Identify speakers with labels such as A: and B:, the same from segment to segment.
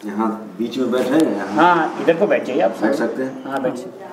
A: यहाँ बीच में बैठे।
B: हाँ इधर को बैठ जाइए आप।
A: बैठ सकते हैं।
B: हाँ बैठ सकते।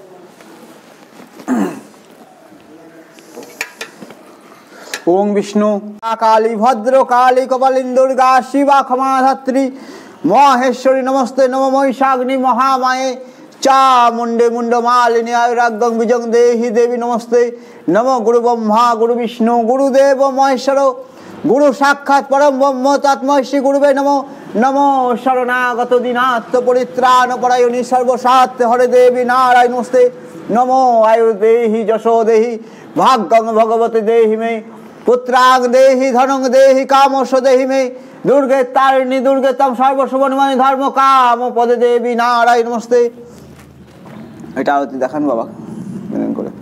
C: ओम विष्णु काली भद्र काली कपालिनी दुर्गा शिवा क्षमा धात्री महेश्वरी नमस्ते नमो महिषाग्नि महामाये चामुंडे मुंड मालिनी आयुराग्यं विजं देहि देवी नमस्ते नमो गुरु ब्रह्मा गुरु विष्णु गुरुदेव महेश्वर गुरु साक्षात् परम ब्रह्म तस्मै श्री गुरुवे नमो नमो शरणागत दीनार्थ परित्राण परायणी सर्वसात्य हरे देवी नारायण नमस्ते नमो आयुर्देहि जशो देहि भाग्यं भगवती देहि मे पुत्रांग देहि धनं देहि कामोश देहि मे दुर्गे तारिणी दुर्गे तम सर्वशुभनिमय धर्म काम पदे देवी नारायण नमस्ते। এটা আরতি দেখান বাবা মেনন করে।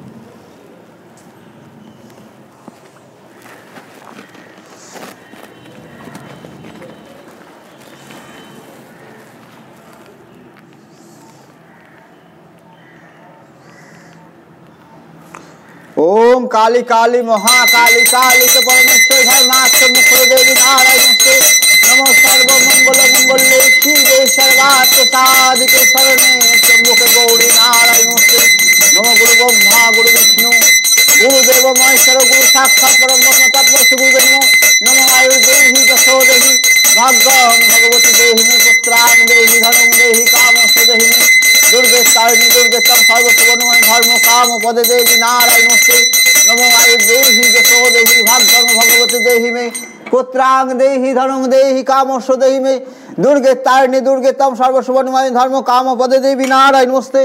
C: ओम काली काली महाकाली काली के परमेश्वर धर्मात्म मुख देवी नारायण नमस्ते नमो सर्व मंगल मंगल्ये शिवे सर्वार्थ साधिके शरणे त्र्यंबके गौरी नारायण नमस्ते नमो गुरु ब्रह्मा गुरु विष्णु गुरुदेव महेश्वर गुरु साक्षात् परम ब्रह्म तस्मै श्री गुरुवे नमो नमो आयुर्देहि जशो देहि भाग्यं भगवती देहि मे पुत्रां देहि धनं देहि कामोश देहि मे दुर्गे तारिणी दुर्गे तम सर्वशुभनिमय धर्म काम पदे देवी नारायण नमस्ते नमो आयुर्देहि जशो देहि भाग्यं भगवती देहि मे पुत्रां देहि धनं देहि कामोश देहि मे दुर्गे तारिणी दुर्गे तम सर्वशुभनिमय धर्म काम पदे देवी नारायण नमस्ते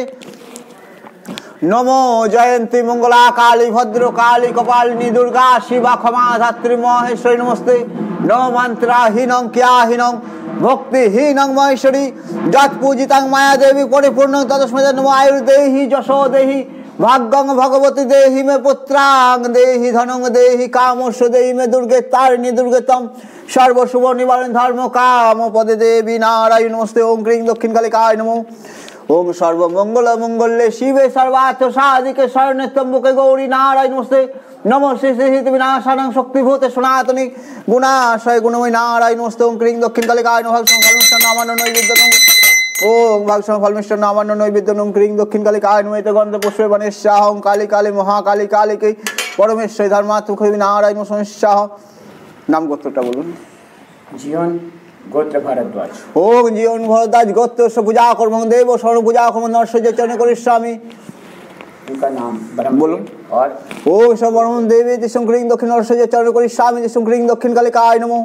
C: नमो जयंती मंगला काली भद्र काली कपालिनी दुर्गा शिवा क्षमा धात्री महेश्वरी नमस्ते नमो मंत्रहीनं क्रियाहीनं भक्तिहीनं महेश्वरी जत पूजितं माया देवी परिपूर्ण तस्मै नमो आयुर्देहि जशो देहि भाग्यं भगवती देहि मे पुत्रां देहि धनं देहि कामोश देहि मे दुर्गे तारिणी दुर्गे तम सर्वशुभ निवारण धर्म काम पदे देवी नारायण नमस्ते ओम क्रीं दक्षिण कालिकाय नमो ओम सर्वमंगल मंगल्ये शिवे सर्वार्थ साधिके शरण्ये त्र्यंबके गौरी नारायण नमस्ते नमो श्री श्री विनाशानं शक्तिभूते सनातनी गुणाशय गुणमय नारायण नमस्ते ओम क्रीं दक्षिण कालिकाय नमः भगवान नामानो नैवेद्यं ओम भगवान फलमिष्ट नामानो नैवेद्यं क्रीं दक्षिण कालिकाय नमः गंध पुष्पे वनेशाहं काली काली महाकाली काली के परमेश्वर धर्मात्म नारायण नमः। नाम गोत्रটা বলুন।
B: जीवन गोत्र भारद्वाज।
C: ओम जीवन भारद्वाज गोत्र से पूजा कर्म देव सर्व पूजा कर्म नरसिंह चरण करिष्यामि।
B: उनका नाम
C: बोलो।
B: और
C: ओम सर्वम देवी दिशंकरिं दक्षिण नरसिंह चरण करिष्यामि दिशंकरिं दक्षिण कालिकाय नमो।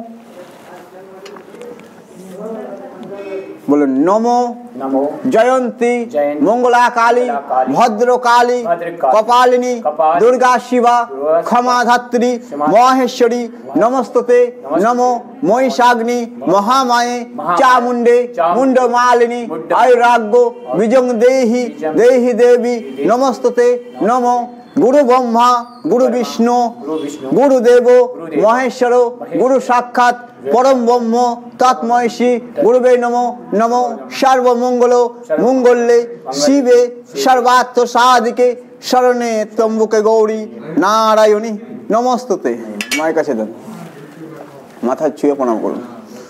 C: बोलो नमो
B: नमो
C: जयंती मंगला काली भद्र काली कपालिनी दुर्गा शिवा क्षमा धात्री महेश्वरी नमस्तुते नमो महिषाग्नि महामाये चामुंडे मुंड मालिनी आयुराग्यो विजं देहि देहि देवी नमस्तुते नमो गुरु ब्रह्मा गुरु विष्णु गुरुदेव महेश्वर गुरु साक्षात् परम ब्रह्म तस्मै श्री गुरुवे नमो नमो सर्वमंगल मंगल्ये शिवे सर्वार्थ साधिके शरणे त्र्यंबके गौरी नारायणी नमस्तुते। माয়ের কাছে দেন মাথা ছুঁয়ে প্রণাম করুন।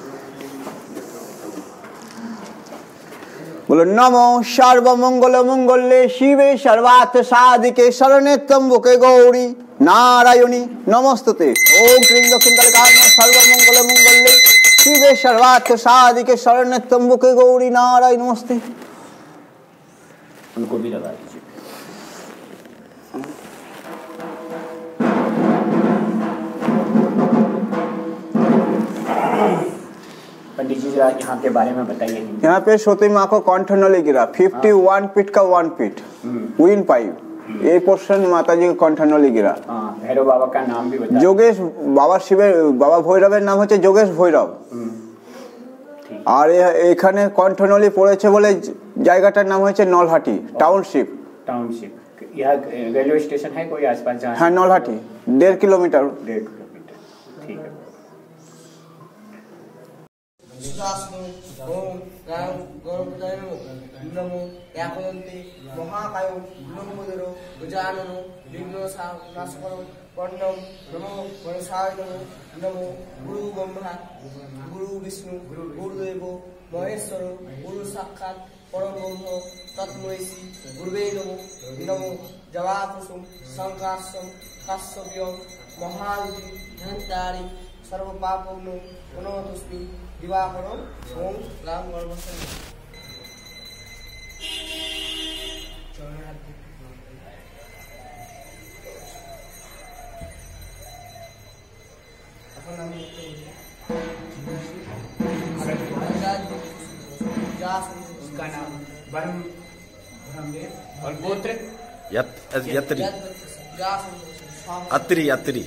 C: बोलो नमो सर्वमंगल मंगल्ये शिवे सर्वार्थ साधिके शरणे त्र्यंबके गौरी नारायणी नमस्तुते ओम क्रीं दक्षिण कालिकाय नमः सर्वमंगल मंगल्ये शिवे सर्वार्थ साधिके शरणे त्र्यंबके गौरी नारायणी नमस्ते।
B: उनको भी लगा दीजिए। पंडित जी यहाँ के बारे में बताइए।
C: यहाँ पे सती माँ को कंठनली गिरा 51 फीट का 1 फीट विन पाइप ये पोर्शन माता जी का कंठनली गिरा।
B: भैरव बाबा का नाम भी बताइए।
C: जोगेश बाबा शिवेर बाबा भैरवेर नाम হচ্ছে যোগেশ ভৈরব। আর এখানে কণ্ঠনলী পড়েছে বলে জায়গাটার নাম হচ্ছে নলহাটি টাউনशिप।
B: टाउनशिप यहाँ रेलवे स्टेशन है कोई आसपास जहाँ?
C: हाँ नलहाटी 1.5 किलोमीटर।
B: 1.5 किलोमीटर ठीक है।
D: ओम राम गौरवदाय नमो याकवन्ते महाकायो नमोदरो गजाननो विघ्ननाशकरो वर्णम नमो वनसाय नमो गुरु ब्रह्मा गुरु विष्णु गुरुदेव महेश्वर गुरु साक्षात परम ब्रह्म तस्मै श्री गुरुवे नमो नमो जवाकुसुम संकाशम काश्यप्यम महारुचि धनतारी सर्व पापों पुनोतुष्मि दिवाकरम ओम राम गर्भस्य
B: उसका नाम ब्रह्मदेव और गोत्र
A: यत्री अत्री अत्री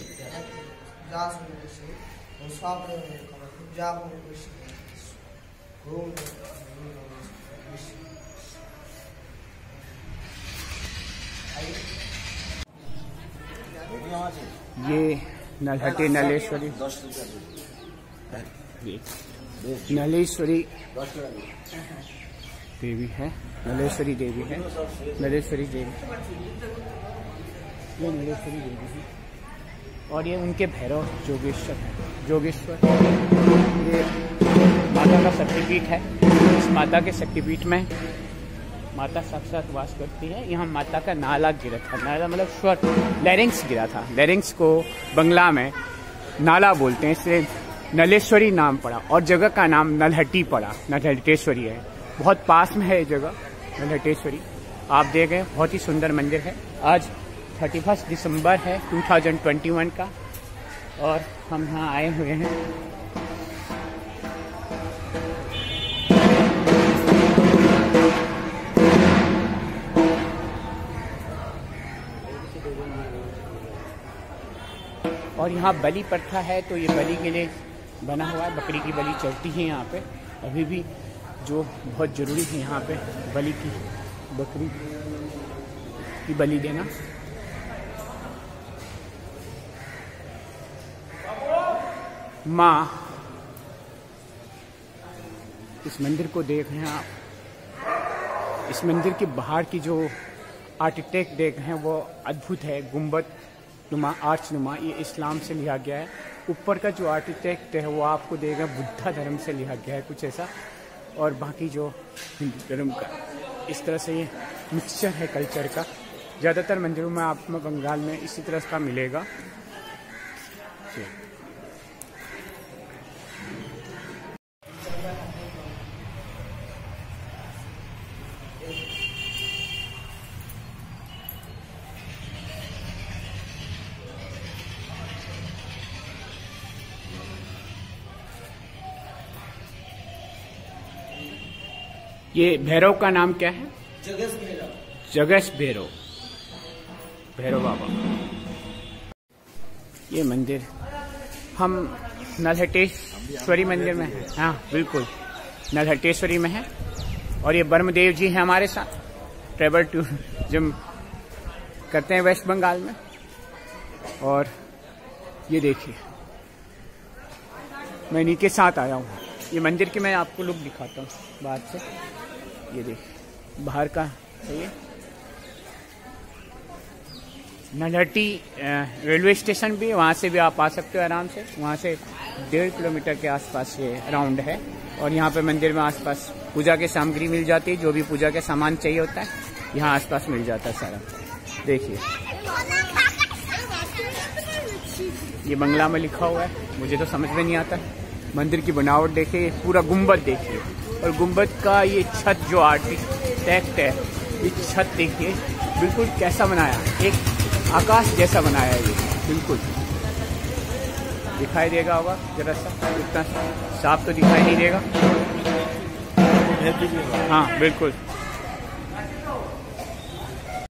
B: ये नलहटी नलेश्वरी नलेश्वरी देवी है। नलेश्वरी देवी है। नलेश्वरी देवी ये नलेश्वरी देवी है और ये उनके भैरव जोगेश्वर है। जोगेश्वर ये माता का शक्तिपीठ है। इस माता के शक्तिपीठ में माता साक्षात वास करती है। यहाँ माता का नाला गिरा था। नाला मतलब स्वर लैरिंग्स गिरा था। लैरिंग्स को बंगला में नाला बोलते हैं, इसलिए नलेश्वरी नाम पड़ा और जगह का नाम नलहटी पड़ा। नलहटेश्वरी है, बहुत पास में है ये जगह नलहटेश्वरी। आप देख रहे हैं बहुत ही सुंदर मंदिर है। आज 31 दिसंबर है 2021 का और हम यहाँ आए हुए हैं। और यहाँ बलि प्रथा है, तो ये बलि के लिए बना हुआ है। बकरी की बलि चलती है यहाँ पे अभी भी, जो बहुत ज़रूरी है यहाँ पे बलि की, बकरी की बलि देना। माँ, इस मंदिर को देख रहे हैं आप। इस मंदिर के बाहर की जो आर्किटेक्ट देख रहे हैं वो अद्भुत है। गुंबद नुमा, आर्च नुमा, ये इस्लाम से लिया गया है। ऊपर का जो आर्किटेक्ट है वो आपको देगा बुद्धा धर्म से लिया गया है कुछ ऐसा। और बाकी जो हिंदू धर्म का, इस तरह से ये मिक्सचर है कल्चर का। ज़्यादातर मंदिरों में आप बंगाल में इसी तरह का मिलेगा। ये भैरव का नाम क्या है?
D: जगस भैरव।
B: जगस भैरव, भैरव बाबा। ये मंदिर हम नलहटेश्वरी मंदिर में है। हाँ बिल्कुल, नलहटेश्वरी में है। और ये ब्रह्मदेव जी हैं हमारे साथ, ट्रैवल टूरिज्म करते हैं वेस्ट बंगाल में। और ये देखिए, मैं इन्हीं के साथ आया हूँ। ये मंदिर की मैं आपको लुक दिखाता हूँ बाहर से। ये देखिए बाहर का ये नलहटी रेलवे स्टेशन भी, वहाँ से भी आप आ सकते हो आराम से। वहाँ से 1.5 किलोमीटर के आसपास ये राउंड है। और यहाँ पे मंदिर में आसपास पूजा की सामग्री मिल जाती है। जो भी पूजा के सामान चाहिए होता है यहाँ आसपास मिल जाता है सारा। देखिए ये बंगला में लिखा हुआ है, मुझे तो समझ में नहीं आता। मंदिर की बनावट देखिए, पूरा गुंबद देखिए। और गुंबद का ये छत जो आर्किटेक्ट है, ये छत देखिए बिल्कुल कैसा बनाया, एक आकाश जैसा बनाया है ये। बिल्कुल दिखाई देगा होगा जरा सा, इतना साफ तो दिखाई नहीं देगा। हाँ बिल्कुल।